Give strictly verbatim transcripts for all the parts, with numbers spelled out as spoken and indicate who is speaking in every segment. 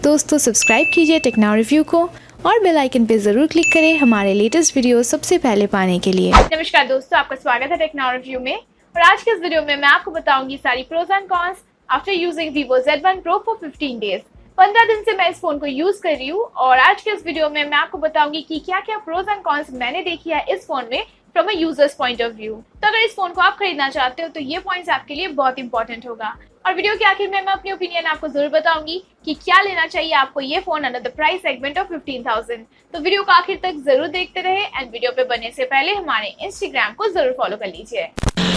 Speaker 1: दोस्तों सब्सक्राइब कीजिए techno review को और बेल आइकन पे जरूर क्लिक करें हमारे लेटेस्ट वीडियो सबसे पहले पाने के लिए।
Speaker 2: नमस्कार दोस्तों, आपका स्वागत है टेक्नो रिव्यू में। और आज के इस वीडियो में मैं आपको बताऊंगी सारी pros and cons after using Vivo Z one Pro for fifteen days. पंद्रह दिन से मैं इस फोन को यूज कर रही हूँ और आज के इस वीडियो में मैं आपको बताऊंगी कि क्या क्या प्रोज एंड कॉन्स मैंने देखी है इस फोन में from a users point of view. तो अगर इस फोन को आप खरीदना चाहते हो तो ये पॉइंट्स आपके लिए बहुत इंपॉर्टेंट होगा। और वीडियो के आखिर में मैं अपनी ओपिनियन आपको जरूर बताऊंगी कि क्या लेना चाहिए आपको ये phone under the price segment of fifteen thousand. तो वीडियो को आखिर तक जरूर देखते रहे एंड वीडियो पे बनने से पहले हमारे इंस्टाग्राम को जरूर फॉलो कर लीजिए।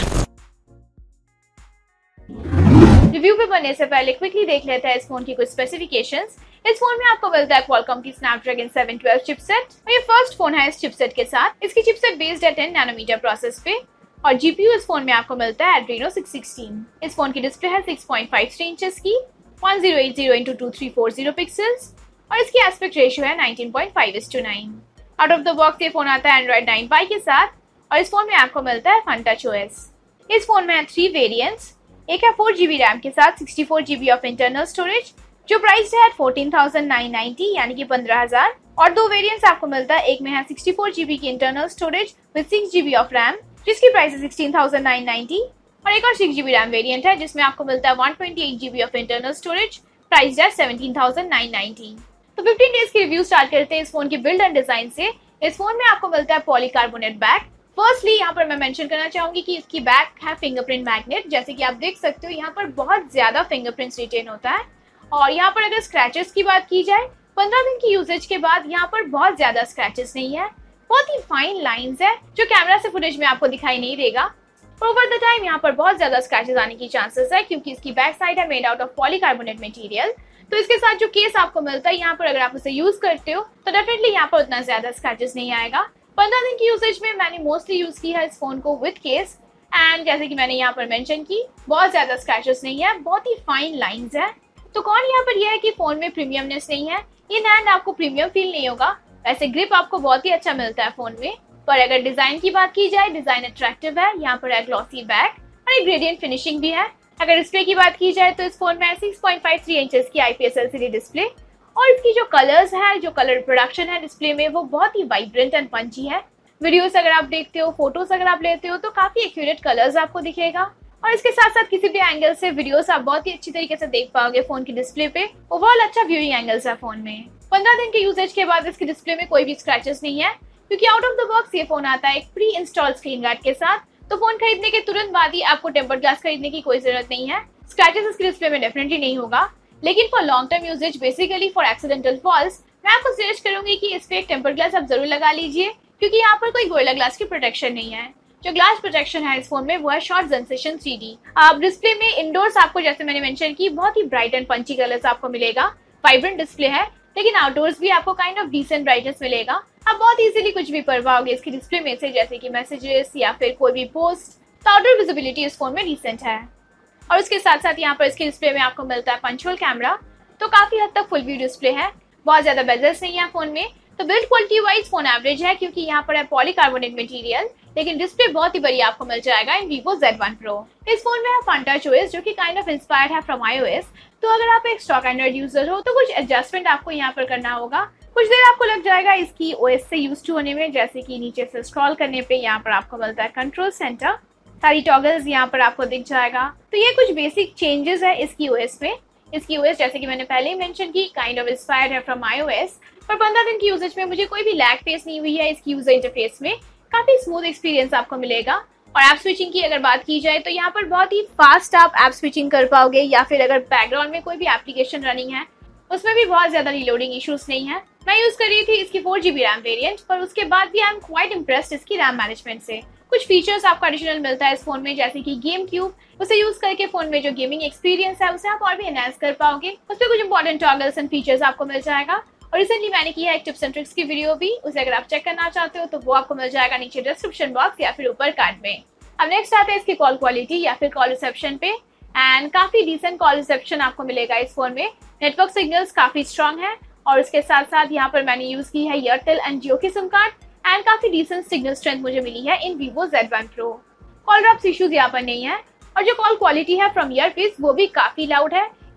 Speaker 2: रिव्यू पे बनने से पहले क्विकली देख लेते हैं इस फोन की कुछ स्पेसिफिकेशंस। इस फोन में आपको मिलता है क्वालकॉम की स्नैपड्रैगन सेवन ट्वेल्व चिपसेट और ये फर्स्ट फोन है इस चिपसेट के साथ। इसकी चिपसेट बेस्ड है टेन नैनोमीटर प्रोसेस पे और जीपीयू इस फोन में आपको मिलता है Adreno सिक्स सिक्सटीन। इस फोन की डिस्प्ले है six point five three inches की one thousand eighty into two three four zero pixels और इसकी एस्पेक्ट रेशियो है nineteen point five is to nine. Out of the box ये phone आता है एंड्रॉइड नाइन पाई के साथ और इस फोन में आपको मिलता है फन टच ओएस। इस फोन में है थ्री वेरिएंट्स। एक है फोर जीबी रैम के साथ sixty four GB of internal storage जो प्राइस है फोर्टीन थाउजेंड नाइन नाइंटी यानी कि पंद्रह हजार, और दो वेरिएंट्स आपको मिलता है। एक में है सिक्सटी फोर जीबी की internal storage with six GB of RAM जिसकी प्राइस है सिक्सटीन थाउजेंड नाइन नाइंटी और एक और सिक्स जीबी रैम वेरिएंट है जिसमें आपको मिलता है one twenty eight GB of internal storage, price है सेवनटीन थाउजेंड नाइन नाइंटी। तो फिफ्टीन डेज की रिव्यू स्टार्ट करते हैं इस फोन की बिल्ड एंड डिजाइन से। इस फोन में आपको मिलता है पॉलीकार्बोनेट बैक। फर्स्टली यहाँ पर मैं मेंशन करना चाहूंगी कि इसकी बैक है फिंगरप्रिंट मैग्नेट। जैसे कि आप देख सकते हो यहाँ पर बहुत ज्यादा फिंगरप्रिंट्स रिटेन होता है और यहाँ पर अगर स्क्रैचेस की बात की जाए पंद्रह दिन की यूजेज के बाद यहाँ पर बहुत ज्यादा स्क्रैचेस नहीं है, बहुत ही फाइन लाइंस है जो कैमरा से फुटेज में आपको दिखाई नहीं देगा। ओवर द टाइम यहाँ पर बहुत ज्यादा स्क्रैचेस आने की चांसेस है क्योंकि इसकी बैक साइड है made out of polycarbonate material. तो इसके साथ जो केस आपको मिलता है यहाँ पर अगर आप उसे यूज करते हो तो डेफिनेटली यहाँ पर उतना ज्यादा स्क्रैचेस नहीं आएगा। पंद्रह दिन की यूसेज में मैंने मोस्टली यूज की है इस फोन को विद केस एंड जैसे कि मैंने यहाँ पर मेंशन की बहुत ज्यादा स्क्रैचेस नहीं है, बहुत ही फाइन लाइंस है। तो कौन यहाँ पर यह है कि फोन में प्रीमियमनेस नहीं है, इन हैंड आपको प्रीमियम फील नहीं होगा। वैसे ग्रिप आपको बहुत ही अच्छा मिलता है फोन में, पर अगर डिजाइन की बात की जाए डिजाइन अट्रैक्टिव है। यहाँ पर है ग्लॉसी बैक और एक ग्रेडियंट फिनिशिंग भी है। अगर डिस्प्ले की बात की जाए तो इस फोन में six point five three inches की आईपीएस एलसीडी डिस्प्ले और इसकी जो कलर्स है, जो कलर प्रोडक्शन है डिस्प्ले में वो बहुत ही वाइब्रेंट एंड पंची है। वीडियोस अगर आप देखते हो, फोटोज अगर आप लेते हो तो काफी एक्यूरेट कलर्स आपको दिखेगा और इसके साथ साथ किसी भी एंगल से वीडियोस आप बहुत ही अच्छी तरीके से देख पाओगे फोन की डिस्प्ले पे। ओवरऑल अच्छा व्यूइंग एंगल्स है फोन में। पंद्रह दिन के यूजेज के बाद इसकी डिस्प्ले में कोई भी स्क्रैचेस नहीं है क्योंकि आउट ऑफ द बॉक्स ये फोन आता है एक प्री इंस्टॉल्ड स्क्रीन गार्ड के साथ। तो फोन खरीदने के तुरंत बाद ही आपको टेम्पर्ड ग्लास खरीदने की कोई जरूरत नहीं है। स्क्रैचेस इसकी डिस्प्ले में डेफिनेटली नहीं होगा, लेकिन for long term usage basically for accidental falls मैं आपको सजेस्ट करूंगी कि इस पे एक टेम्पर्ड ग्लास आप जरूर लगा लीजिए क्योंकि यहाँ पर कोई गोरिल्ला ग्लास की प्रोटेक्शन नहीं है। जो ग्लास प्रोटेक्शन है इस फोन में वो है शॉर्ट सेंसेशन थ्री डी। आप डिस्प्ले में इंडोर्स आपको जैसे मैंने मेंशन की बहुत ही ब्राइट एंड पंची कलर्स आपको मिलेगा। वाइब्रेंट डिस्प्ले है लेकिन आउटडोर्स भी आपको काइंड ऑफ डिसेंट ब्राइटनेस मिलेगा। आप बहुत इजीली कुछ भी पढ़ पाओगे इसकी डिस्प्ले में से, जैसे कि मैसेजेस या फिर कोई भी पोस्ट। तो आउटडोर विजिबिलिटी इस फोन में डिसेंट है और उसके साथ साथ यहाँ पर इसके डिस्प्ले में आपको मिलता है पंच होल कैमरा। तो काफी हद तक फुल व्यू डिस्प्ले है, बहुत ज्यादा बेजल्स नहीं है फोन में। तो build quality wise phone average है क्योंकि यहाँ पर है पॉलीकार्बोनेट मटेरियल, लेकिन डिस्प्ले बहुत ही बड़ी आपको मिल जाएगा in Vivo Z one Pro। इस फोन में है फन टच ओएस जो कि काइंड ऑफ इंस्पायर्ड है फ्रॉम iOS। तो अगर आप एक स्टॉक एंड्रॉइड यूजर हो तो कुछ एडजस्टमेंट आपको यहाँ पर करना होगा। कुछ देर आपको लग जाएगा इसकी ओएस से यूज टू होने में, जैसे कि नीचे से स्क्रॉल करने पे यहाँ पर आपको मिलता है कंट्रोल सेंटर, सारी टॉगल्स यहाँ पर आपको दिख जाएगा। तो ये कुछ बेसिक चेंजेस है इसकी ओएस में। इसकी ओएस जैसे कि मैंने पहले ही मेंशन की काइंड ऑफ इंस्पायर्ड है फ्रॉम iOS, पर पंद्रह दिन की यूजेज में मुझे कोई भी लैग फेस नहीं हुई है इसकी यूजर इंटरफेस में। काफी स्मूथ एक्सपीरियंस आपको मिलेगा। और ऐप स्विचिंग की अगर बात की जाए तो यहाँ पर बहुत ही फास्ट आप ऐप स्विचिंग कर पाओगे, या फिर अगर बैकग्राउंड में कोई भी एप्लीकेशन रनिंग है उसमें भी बहुत ज्यादा रीलोडिंग इश्यूज नहीं है। मैं यूज कर रही थी इसकी फोर जीबी रैम वेरिएंट, पर उसके बाद भी आई एम क्वाइट इम्प्रेस्ड इसकी रैम मैनेजमेंट से। कुछ फीचर्स आपको एडिशनल मिलता है इस फोन में, जैसे कि गेम क्यूब। उसे यूज करके फोन में जो गेमिंग एक्सपीरियंस है उसे आप और भी एनहांस कर पाओगे। उस पर कुछ इंपॉर्टेंट टॉगल्स एंड फीचर्स आपको मिल जाएगा। और रिसेंटली मैंने किया है टिप्स एंड ट्रिक्स की वीडियो भी, उसे अगर आप चेक करना चाहते हो तो वो आपको मिल जाएगा नीचे डिस्क्रिप्शन बॉक्स या फिर ऊपर कार्ड में। अब नेक्स्ट आते हैं इसकी कॉल क्वालिटी या फिर कॉल रिसेप्शन पे। एंड काफी डिसेंट कॉल रिसेप्शन आपको मिलेगा इस फोन में। नेटवर्क सिग्नल्स काफी स्ट्रॉन्ग है और उसके साथ साथ यहाँ पर मैंने यूज की है एयरटेल एंड जियो की सिम कार्ड एंड काफी डिसेंट सिग्नल स्ट्रेंथ मुझे मिली है in Vivo Z one Pro। Call drops issues यहाँ पर नहीं है और जो कॉल क्वालिटी है फ्रॉम ईयरपीस वो भी काफी लाउड है।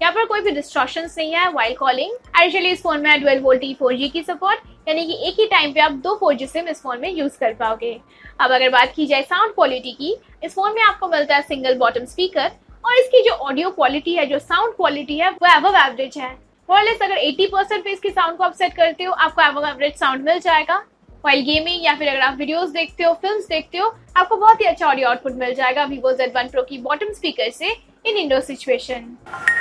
Speaker 2: यहाँ पर कोई भी डिस्ट्रक्शंस नहीं है वाइल कॉलिंग। एडिशनली इस फोन में है डुअल वोल्टी फोर जी की सपोर्ट, यानी कि एक ही टाइम पे आप दो फोर जी सिम इस फोन में यूज कर पाओगे। अब अगर बात की जाए साउंड क्वालिटी की, इस फोन में आपको मिलता है सिंगल बॉटम स्पीकर और इसकी जो ऑडियो क्वालिटी है, जो साउंड क्वालिटी है, वो अबव एवरेज है। मोरलेस अगर अस्सी परसेंट पे इसकी साउंड को आप सेट करते हो, आपको अबव एवरेज साउंड मिल जाएगा। वाइल गेमिंग या फिर अगर आप वीडियोस देखते हो, फिल्म्स देखते हो, आपको बहुत ही अच्छा ऑडियो आउटपुट मिल जाएगा Vivo Z वन Pro की बॉटम स्पीकर से इन इंडोर सिचुएशन।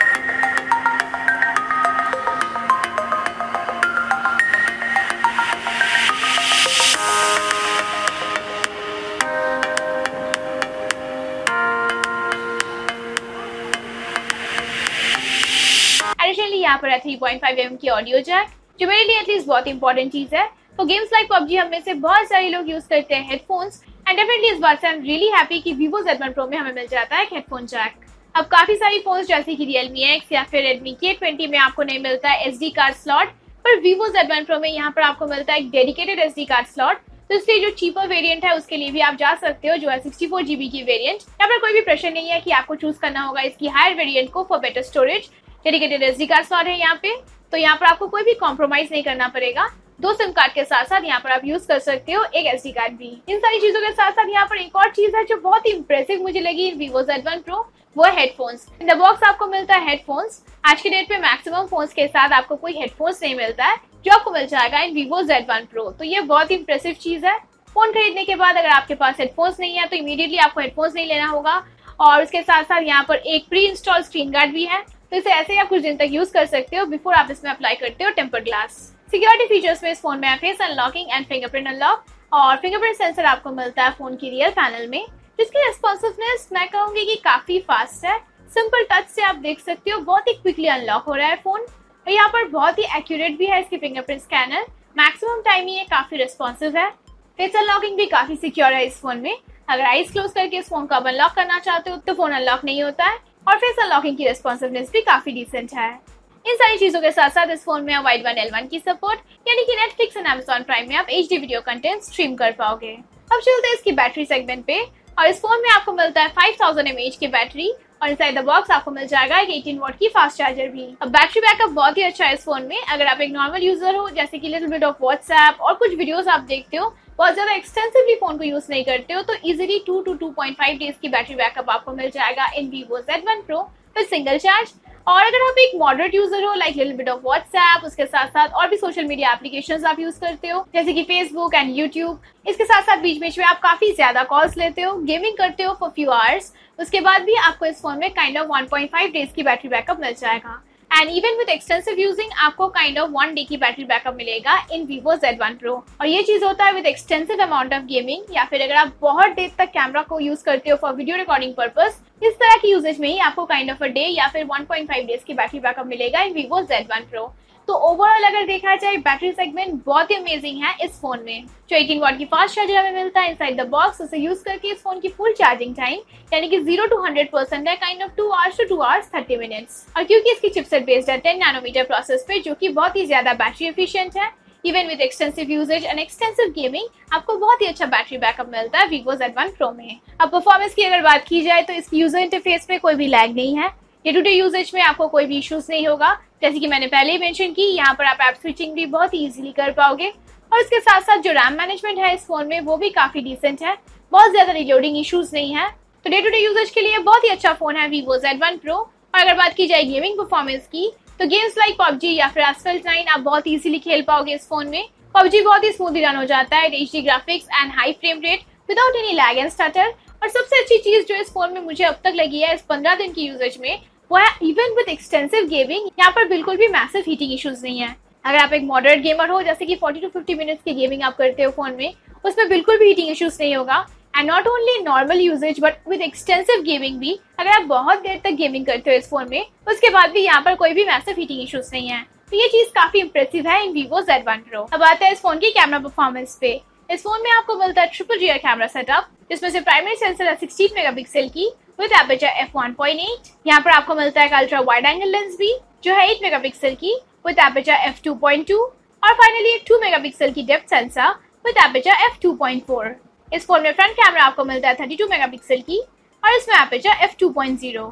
Speaker 2: एडिशनली यहाँ पर है three point five M M की ऑडियो जैक, जो मेरे लिए एटलीस्ट बहुत इंपॉर्टेंट चीज है। तो गेम्स लाइक पबजी हम में से बहुत सारे लोग यूज करते हैं हेडफोन्स, एंड डेफिनेटली इस बात से आई एम रियली हैप्पी कि Vivo Z वन Pro में हमें मिल जाता है एक हेडफोन जैक। अब काफी सारी फोन्स जैसे कि Realme X या फिर Redmi K ट्वेंटी में आपको नहीं मिलता है एस डी कार्ड स्लॉट, पर Vivo Z वन Pro में यहाँ पर आपको मिलता है एक dedicated S D card slot. तो इसलिए जो चीपर वेरिएंट है उसके लिए भी आप जा सकते हो, जो है सिक्सटी फोर जी बी की वेरिएंट। यहाँ पर कोई भी प्रेशर नहीं है कि आपको चूज करना होगा इसकी हायर वेरिएंट को for better storage. Dedicated S D card slot है यहाँ पे, तो यहाँ पर आपको कोई भी कॉम्प्रोमाइज नहीं करना पड़ेगा। दो सिम कार्ड के साथ साथ यहाँ पर आप यूज कर सकते हो एक एसडी कार्ड भी। इन सारी चीजों के साथ साथ यहाँ पर एक और चीज है जो बहुत ही इंप्रेसिव मुझे लगी in Vivo Z one Pro, वो है हेडफोन्स। इन द बॉक्स आपको मिलता है हेडफोन्स। आज के डेट पे मैक्सिमम फोन्स के साथ आपको कोई हेडफोन्स नहीं मिलता है, जो आपको मिल जाएगा in Vivo Z one Pro। तो ये बहुत ही इंप्रेसिव चीज है। फोन खरीदने के बाद अगर आपके पास हेडफोन्स नहीं है तो इमीडिएटली आपको हेडफोन्स नहीं लेना होगा, और उसके साथ साथ यहाँ पर एक प्री इंस्टॉल स्क्रीन गार्ड भी है, तो इसे ऐसे आप कुछ दिन तक यूज कर सकते हो बिफोर आप इसमें अप्लाई करते हो टेम्पर्ड ग्लास। सिक्योरिटी फीचर्स में इस फोन में है face unlocking and fingerprint unlock, और फिंगरप्रिंट सेंसर आपको मिलता है फोन की रियर पैनल में, जिसकी रेस्पॉन्सिवनेस मैं कहूंगी कि काफी फास्ट है। सिंपल टच से आप देख सकते हो बहुत ही क्विकली अनलॉक हो रहा है फोन, और यहाँ पर बहुत ही एक्यूरेट भी है इसकी फिंगरप्रिंट स्कैनर। मैक्सिमम टाइम ये काफी रेस्पॉन्सिव है। फेस अनलॉकिंग भी काफी सिक्योर है इस फोन में। अगर आईज क्लोज करके इस फोन को आप अनलॉक करना चाहते हो तो फोन अनलॉक नहीं होता है, और फेस अनलॉकिंग की रेस्पॉन्सिवनेस भी काफी डिसेंट है। इन सारी चीजों के साथ साथ इस फोन में वाइड वन एल वन की सपोर्ट, यानी कि नेटफ्लिक्स एंड अमेज़न प्राइम में आप H D video content stream कर पाओगे। अब चलते हैं इसकी बैटरी सेगमेंट पे, और इस फोन में आपको मिलता है five thousand M A H की बैटरी, और इनसाइड द बॉक्स आपको मिल जाएगा एक एटीन वॉट की फास्ट चार्जर भी। अब बैटरी बैकअप बहुत ही अच्छा है इस फोन में। अगर आप एक नॉर्मल यूजर हो, जैसे कि लिटिल बिट ऑफ व्हाट्सएप और कुछ वीडियोस आप देखते हो, बहुत ज्यादा एक्सटेंसिवली फोन को यूज नहीं करते हो, तो easily two to two point five days की बैटरी बैकअप आपको मिल जाएगा in Vivo Z one Pro with single charge. और अगर आप एक मॉडरेट यूजर हो, like little bit of WhatsApp, उसके साथ साथ और भी सोशल मीडिया एप्लीकेशंस आप यूज करते हो, जैसे कि फेसबुक एंड यूट्यूब, इसके साथ साथ बीच बीच में आप काफी ज्यादा कॉल्स लेते हो, गेमिंग करते हो फॉर फ्यू आवर्स, उसके बाद भी आपको इस फोन में kind of one point five days की बैटरी बैकअप मिल जाएगा। And even with extensive using आपको काइंड ऑफ वन डे की बैटरी बैकअप मिलेगा in Vivo Z one Pro। और ये चीज होता है with extensive amount of gaming, या फिर अगर आप बहुत देर तक कैमरा को यूज करते हो फॉर वीडियो रिकॉर्डिंग पर्पस, इस तरह की यूजेज में ही आपको काइंड ऑफ अ डे या फिर वन पॉइंट फाइव डेज की बैटरी बैकअप मिलेगा in Vivo Z one Pro। तो ओवरऑल अगर देखा जाए बैटरी सेगमेंट बहुत ही अमेजिंग है इस फोन में। जो एटीन वॉट की फास्ट चार्जर हमें मिलता है इनसाइड द बॉक्स, उसे यूज करके इस फोन की फुल चार्जिंग टाइम यानी कि जीरो टू हंड्रेड परसेंट है kind of two hours to two hours thirty minutes. और क्योंकि इसकी चिपसेट बेस्ड है टेन नैनोमीटर प्रोसेस पे, जो कि बहुत ही ज्यादा बैटरी एफिशिएंट है, even with extensive usage and extensive gaming आपको बहुत ही अच्छा बैटरी बैकअप मिलता है Vivo Z वन Pro में। अब परफॉर्मेंस की अगर बात की जाए तो इसकी यूजर इंटरफेस पे कोई भी लैग नहीं है। डे टू डे यूजेज में आपको कोई भी इश्यूज नहीं होगा, जैसे कि मैंने पहले ही मेंशन की, यहाँ पर आप ऐप स्विचिंग भी बहुत ही इजीली कर पाओगे। और इसके साथ साथ जो रैम मैनेजमेंट है इस फोन में वो भी काफी डिसेंट है, बहुत ज्यादा रिलोडिंग इश्यूज नहीं है। तो डे टू डे यूजेज के लिए बहुत ही अच्छा फोन है Vivo Z वन Pro। और अगर बात की जाए गेमिंग परफॉर्मेंस की, तो गेम्स लाइक पबजी या फिर Asphalt नाइन आप बहुत इजीली खेल पाओगे इस फोन में। पबजी बहुत ही स्मूथली रन हो जाता है, H D graphics and high frame rate without any lag and stutter. और सबसे अच्छी चीज जो इस फोन में मुझे अब तक लगी है इस पंद्रह दिन की यूजेज में, वो है इवन विद एक्सटेंसिव गेमिंग यहाँ पर बिल्कुल भी मैसिव हीटिंग इश्यूज नहीं है। अगर आप एक मॉडरेट गेमर हो, जैसे कि फोर्टी टू फिफ्टी मिनट्स की गेमिंग आप करते हो फोन में, उसमें बिल्कुल भी हीटिंग इश्यूज नहीं होगा। And not only normal usage but with extensive gaming भी, अगर आप बहुत देर तक गेमिंग करते हो इस फोन में, उसके बाद भी यहाँ पर कोई भी मैसिव हीटिंग इश्यूज नहीं है। तो ये चीज काफी इंप्रेसिव है in Vivo Z one Pro। अब आते हैं इस फोन की कैमरा परफॉर्मेंस पे। इस फोन में आपको मिलता है ट्रिपल रियर कैमरा सेटअप, जिसमें से प्राइमरी सेंसर है सिक्सटीन मेगापिक्सल की with aperture F one point eight. यहाँ पर आपको मिलता है एक अल्ट्रा वाइड एंगल लेंस भी, जो है एट मेगापिक्सल की with aperture F two point two, और फाइनली एक टू मेगापिक्सल की depth sensor with aperture F two point four. इस फोन में फ्रंट कैमरा आपको मिलता है थर्टी टू मेगापिक्सल की, और इसमें aperture F two point zero.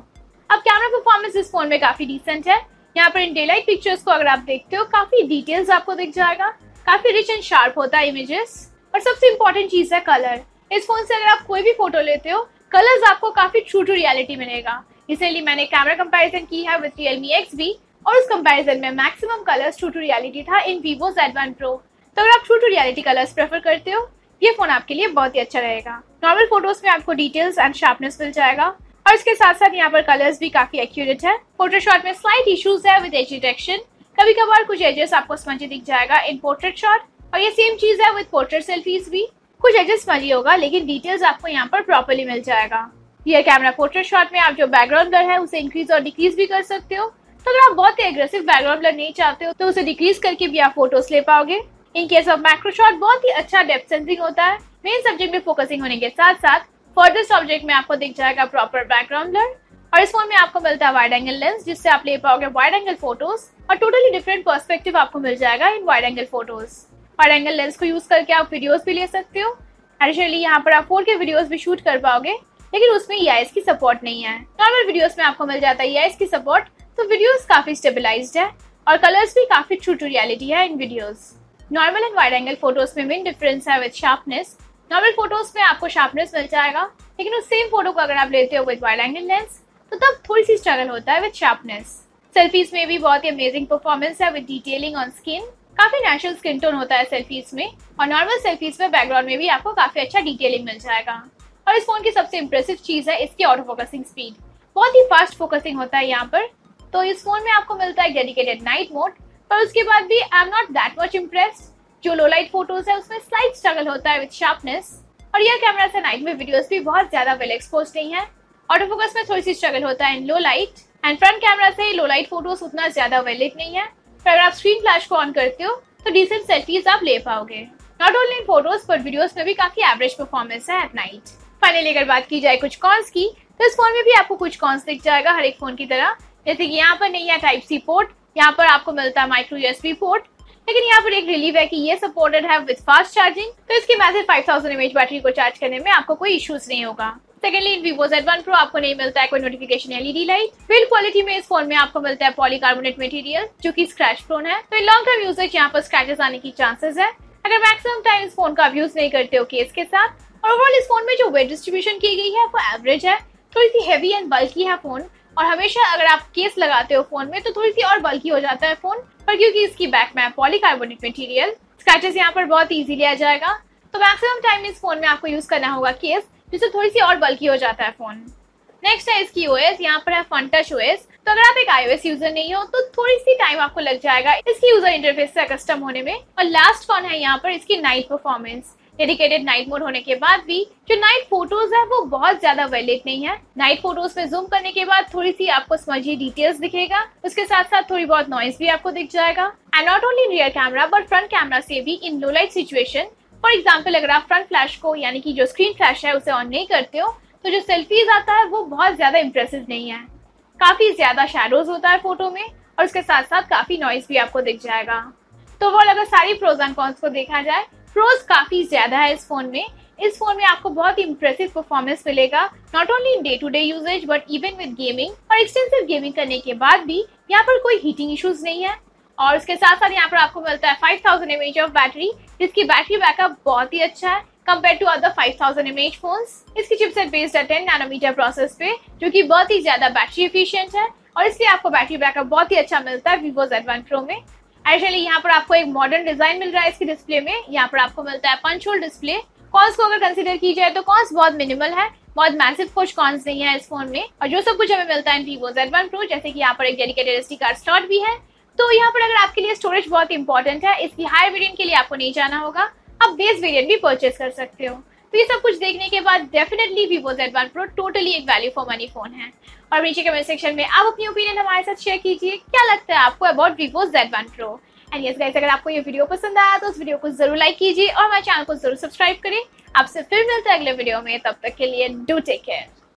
Speaker 2: अब कैमरा परफॉर्मेंस इस फोन में काफी डिसेंट है। यहाँ पर इन डे लाइट पिक्चर्स को अगर आप देखते हो काफी डिटेल्स आपको दिख जाएगा, काफी रिच एंड शार्प होता है इमेजेस। और सबसे इम्पोर्टेंट चीज है कलर। इस फोन से अगर आप कोई भी फोटो लेते हो कलर्स आपको काफी ट्रू टू रियलिटी मिलेगा। इसीलिए मैंने कैमरा कंपैरिजन की है विद Realme एक्स बी और उस कंपैरिजन में maximum colours true to reality था in Vivo Z one Pro। तो अगर आप true to reality colours prefer करते हो ये फोन आपके लिए बहुत ही अच्छा रहेगा। नॉर्मल फोटोज में आपको डिटेल्स एंड शार्पनेस मिल जाएगा और इसके साथ साथ यहाँ पर कलर्स भी काफी एक्यूरेट है। पोर्ट्रेट शॉट में स्लाइट इश्यूज है विद एज डिटेक्शन, कभी कभार कुछ एजेस आपको स्मजी दिख जाएगा इन पोर्ट्रेट शॉट और ये सेम चीज है विद पोर्ट्रेट सेल्फीज भी, कुछ एजेस स्मजी होगा लेकिन डिटेल्स आपको यहाँ पर प्रॉपर्ली मिल जाएगा। ये कैमरा पोर्ट्रेट शॉट में आप जो बैकग्राउंड ब्लर है उसे इंक्रीज और डिक्रीज भी कर सकते हो। तो अगर आप बहुत ही एग्रेसिव बैकग्राउंड ब्लर नहीं चाहते हो तो उसे डिक्रीज करके भी आप फोटोज ले पाओगे। In case of macro shot बहुत ही अच्छा डेप्थ सेंसिंग होता है। मेन सब्जेक्ट में फोकसिंग होने के साथ साथ फर्दर ऑब्जेक्ट में आपको दिख जाएगा प्रॉपर बैकग्राउंड ब्लर और इस फोन में आपको मिलता है वाइड एंगल लेंस जिससे आप ले पाओगे वाइड एंगल फोटोज और टोटली डिफरेंट पर्सपेक्टिव आपको मिल जाएगा in wide angle photos. Wide angle lens को यूज करके आप वीडियोस भी ले सकते हो। एडिशनली यहाँ पर आप फोर के वीडियोस भी शूट कर पाओगे लेकिन उसमें ई आई एस की सपोर्ट नहीं है। नॉर्मल वीडियोस में आपको मिल जाता है ई आई एस की सपोर्ट, तो वीडियोस काफी स्टेबलाइज्ड है और कलर्स भी काफी ट्रू टू रियलिटी है in videos. Normal and wide angle photos में मेन डिफरेंस है विद शार्पनेस। नॉर्मल फोटोज में आपको शार्पनेस मिल जाएगा लेकिन उस सेम फोटो को अगर आप लेते हो विद वाइड एंगल लेंस तो तब थोड़ी सी स्ट्रगल होता है विद शार्पनेस। सेल्फीज में भी बहुत ही अमेजिंग परफॉर्मेंस है विद डिटेलिंग ऑन स्किन, काफी नेचुरल स्किन टोन होता है सेल्फीज में और नॉर्मल सेल्फीज में बैकग्राउंड में भी आपको काफी अच्छा डिटेलिंग मिल जाएगा। और इस फोन की सबसे इम्प्रेसिव चीज है इसकी ऑटो फोकसिंग स्पीड, बहुत ही फास्ट फोकसिंग होता है यहाँ पर। तो इस फोन में आपको मिलता है डेडिकेटेड नाइट मोड, पर उसके बाद भी I am not that much impressed. जो लो लाइट फोटोज है उसमें स्लाइट स्ट्रगल होता है विद शार्पनेस और यह कैमरा से नाइट में वीडियोस भी बहुत ज्यादा वेल एक्सपोज नहीं है। ऑटो फोकस में थोड़ी सी स्ट्रगल होता है in low light and front camera से लो लाइट फोटोज उतना ज्यादा वेल लिट नहीं है, पर अगर आप स्क्रीन फ्लैश को ऑन करते हो तो डिसेंट सेल्फीज आप ले पाओगे। नॉट ओनली इन फोटोज पर वीडियोस में भी काफी एवरेज परफॉर्मेंस है एट नाइट। फाइनली अगर बात की जाए कुछ कॉन्स की तो इस फोन में भी आपको कुछ कॉन्स दिख जाएगा हर एक फोन की तरह, जैसे कि यहाँ पर नहीं है टाइप सी पोर्ट, यहाँ पर आपको मिलता है माइक्रो यूएसबी पोर्ट, लेकिन यहाँ पर एक रिलीफ है कि ये सपोर्टेड है विद फास्ट चार्जिंग, तो इसकी massive five thousand mAh battery को चार्ज करने में आपको कोई इश्यूज नहीं होगा। Secondly in Vivo Z one Pro आपको नहीं मिलता है कोई notification LED light. Build quality में इस फोन में आपको मिलता है पॉलीकार्बोनेट मटेरियल जो कि स्क्रैच प्रोन है, तो इन लॉन्ग टर्म यूजेज यहाँ पर स्क्रैचेस आने की चांसेस है अगर मैक्सिमम टाइम इस फोन का आप यूज नहीं करते हो केस के साथ। और ओवरऑल इस फोन में जो वेट डिस्ट्रीब्यूशन की गई है वो एवरेज है, थोड़ी सी हैवी एंड बल्की है फोन और हमेशा अगर आप केस लगाते हो फोन में तो थोड़ी सी और बल्की हो जाता है फोन, पर क्योंकि इसकी बैक में है पॉलीकार्बोनेट मटेरियल स्क्रैचेस यहाँ पर बहुत इजीली आ जाएगा। तो मैक्सिमम टाइम इस फोन में आपको यूज करना होगा केस जिससे थोड़ी सी और बल्की हो जाता है फोन। नेक्स्ट है इसकी ओएस, यहाँ पर है फन टच ओएस, तो अगर आप एक आईओएस यूजर नहीं हो तो थोड़ी सी टाइम आपको लग जाएगा इसकी यूजर इंटरफेस से कस्टम होने में। और लास्ट कौन है यहाँ पर इसकी night performance. Dedicated night mode होने के बाद भी जो नाइट फोटोज है वो बहुत ज्यादा वेलिड नहीं है। नाइट फोटोज में जूम करने के बाद थोड़ी सी आपको स्मजी डिटेल्स दिखेगा, उसके साथ साथ थोड़ी बहुत नॉइज भी आपको दिख जाएगा। And not only rear camera but front camera से भी in low light situation, for example अगर आप फ्रंट फ्लैश को यानी कि जो स्क्रीन फ्लैश है उसे ऑन नहीं करते हो तो जो सेल्फीज आता है वो बहुत ज्यादा इंप्रेसिव नहीं है, काफी ज्यादा शैडोज होता है फोटो में और उसके साथ साथ काफी नॉइज भी आपको दिख जाएगा। तो वो अगर सारी प्रोज एंड कॉन्स को देखा जाए, प्रोज काफी ज्यादा है इस फोन में। इस फोन में आपको बहुत इंप्रेसिव परफॉर्मेंस मिलेगा not only in day to day usage but even with gaming, और एक्सटेंसिव गेमिंग करने के बाद भी यहाँ पर कोई हीटिंग इश्यूज नहीं है। और उसके साथ साथ यहाँ पर आपको मिलता है five thousand mAh of battery, जिसकी बैटरी बैकअप बहुत ही अच्छा है compare to other five thousand mAh phones. इसकी चिपसेट बेस्ड है टेन नैनोमीटर प्रोसेस पे जो कि बहुत ही ज्यादा बैटरी एफिशिएंट है और इसलिए आपको बैटरी बैकअप बहुत ही अच्छा मिलता है Vivo ज़ेड वन Pro में। एक्चुअली यहाँ पर आपको एक मॉडर्न डिजाइन मिल रहा है इसके डिस्प्ले में, यहाँ पर आपको मिलता है पंच होल डिस्प्ले। कॉन्स को अगर कंसीडर की जाए तो कॉन्स बहुत मिनिमल है, बहुत मैसिव कुछ कॉन्स नहीं है इस फोन में, और जो सब कुछ हमें मिलता है Vivo ज़ेड वन Pro, जैसे कि यहाँ पर एक डेडिकेटेड एसडी कार्ड स्लॉट भी है। तो यहाँ पर अगर आपके लिए स्टोरेज बहुत इंपॉर्टेंट है, इसकी हाई वेरिएंट के लिए आपको नहीं जाना होगा, आप बेस वेरिएंट भी परचेज कर सकते हो। तो ये सब कुछ देखने के बाद definitely Vivo Z one Pro totally एक वैल्यू फॉर मनी फोन है। और नीचे कमेंट सेक्शन में आप अपनी ओपिनियन हमारे साथ शेयर कीजिए, क्या लगता है आपको about Vivo Z one Pro। And yes guys, अगर आपको ये वीडियो पसंद आया तो उस वीडियो को जरूर लाइक कीजिए और हमारे चैनल को जरूर सब्सक्राइब करें। आपसे फिर मिलते हैं अगले वीडियो में, तब तक के लिए डू टेक केयर।